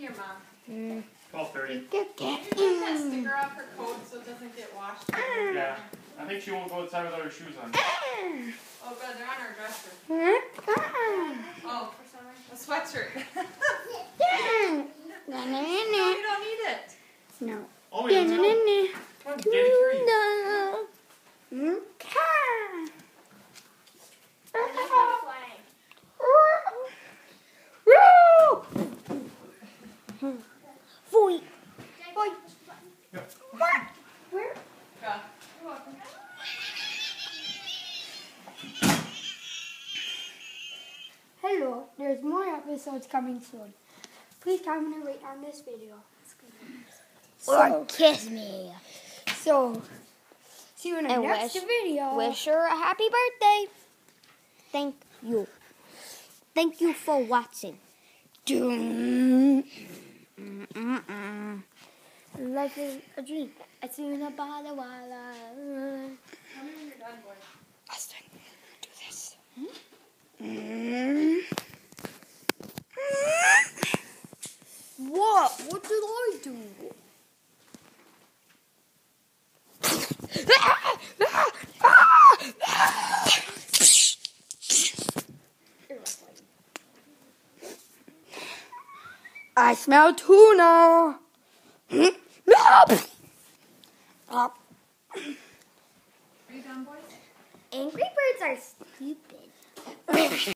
here, Mom. 12:30. Can you take that sticker off her coat so it doesn't get washed? Yeah. I think she won't go outside without her shoes on. Oh, good. They're on her dresser. Oh, for some reason. A sweatshirt. No, you don't need it. No. Oh, we don't know. Come on, Daddy, carry you. Boy. Boy. Yeah. Where? Yeah. You're welcome. Hello, there's more episodes coming soon. Please comment and rate on this video. Or kiss me. So, see you in the And next video. Wish her a happy birthday. Thank you. Thank you for watching. Life is a dream. I see you in a bottle while Tell me when you're done, boy. Austin, do this. What? What did I do? I smell tuna. Are you done, boys? Angry birds are stupid.